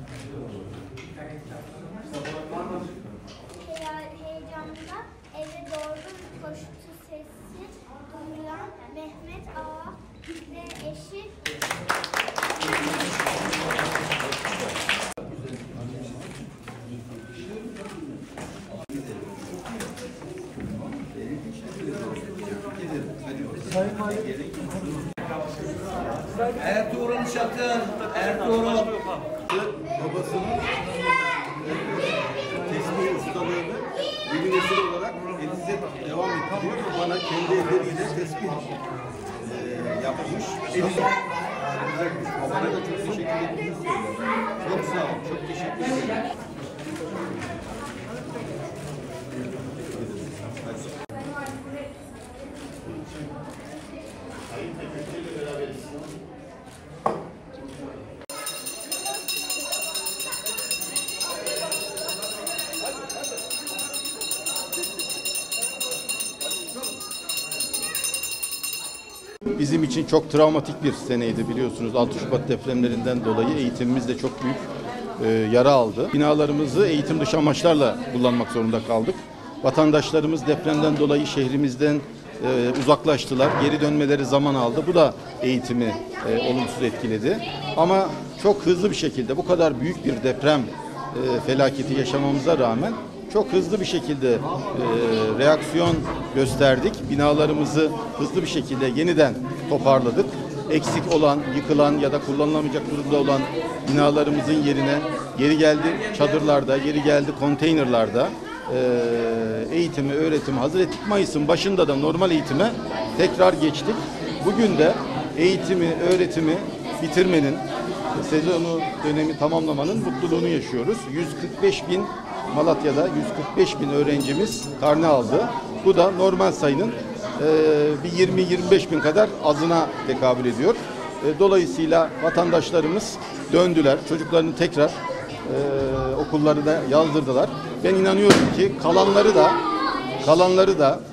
Heyecanla eve doğru koştu sesi duyulan Mehmet Ağa ve eşi Ertuğrul Çakır, Ertuğrul babasının tesbih ustalığını yeni nesil olarak elinize devam ettiriyor. Bana kendi elleriyle tesbih yapmış. Babana da çok teşekkür ettiğini söylüyorum. Çok sağ ol, çok teşekkür ederim. Bizim için çok travmatik bir seneydi biliyorsunuz. 6 Şubat depremlerinden dolayı eğitimimiz de çok büyük yara aldı. Binalarımızı eğitim dışı amaçlarla kullanmak zorunda kaldık. Vatandaşlarımız depremden dolayı şehrimizden uzaklaştılar. Geri dönmeleri zaman aldı. Bu da eğitimi olumsuz etkiledi. Ama çok hızlı bir şekilde bu kadar büyük bir deprem felaketi yaşamamıza rağmen çok hızlı bir şekilde reaksiyon gösterdik. Binalarımızı hızlı bir şekilde yeniden toparladık. Eksik olan, yıkılan ya da kullanılamayacak durumda olan binalarımızın yerine yeri geldi çadırlarda, yeri geldi konteynerlarda eğitimi, öğretimi hazır ettik. Mayıs'ın başında da normal eğitime tekrar geçtik. Bugün de eğitimi, öğretimi bitirmenin, sezonu dönemi tamamlamanın mutluluğunu yaşıyoruz. 145.000 Malatya'da 145.000 öğrencimiz karne aldı. Bu da normal sayının bir 20-25.000 kadar azına tekabül ediyor. Dolayısıyla vatandaşlarımız döndüler. Çocuklarını tekrar okullarına yazdırdılar. Ben inanıyorum ki kalanları da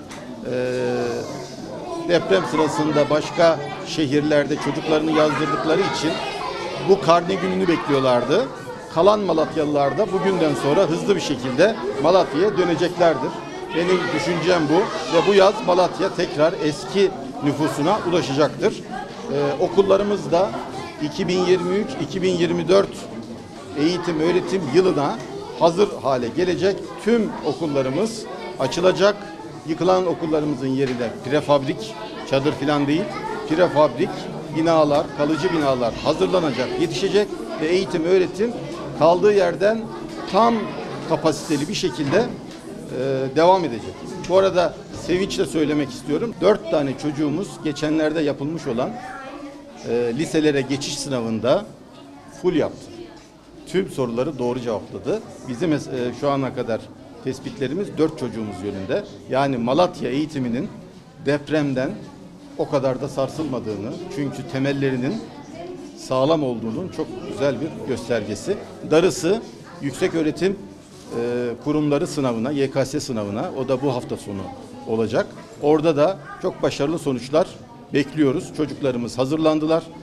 deprem sırasında başka şehirlerde çocuklarını yazdırdıkları için bu karne gününü bekliyorlardı. Kalan Malatyalılar da bugünden sonra hızlı bir şekilde Malatya'ya döneceklerdir. Benim düşüncem bu ve bu yaz Malatya tekrar eski nüfusuna ulaşacaktır. Okullarımız da 2023-2024 eğitim öğretim yılına hazır hale gelecek. Tüm okullarımız açılacak. Yıkılan okullarımızın yerine prefabrik, çadır falan değil, prefabrik binalar, kalıcı binalar hazırlanacak, yetişecek ve eğitim öğretim kaldığı yerden tam kapasiteli bir şekilde devam edecek. Bu arada sevinçle söylemek istiyorum. 4 tane çocuğumuz geçenlerde yapılmış olan liselere geçiş sınavında full yaptı. Tüm soruları doğru cevapladı. Bizim şu ana kadar tespitlerimiz 4 çocuğumuz yönünde. Yani Malatya eğitiminin depremden o kadar da sarsılmadığını, çünkü temellerinin sağlam olduğunun çok güzel bir göstergesi. Darısı yükseköğretim kurumları sınavına, YKS sınavına, o da bu hafta sonu olacak. Orada da çok başarılı sonuçlar bekliyoruz. Çocuklarımız hazırlandılar.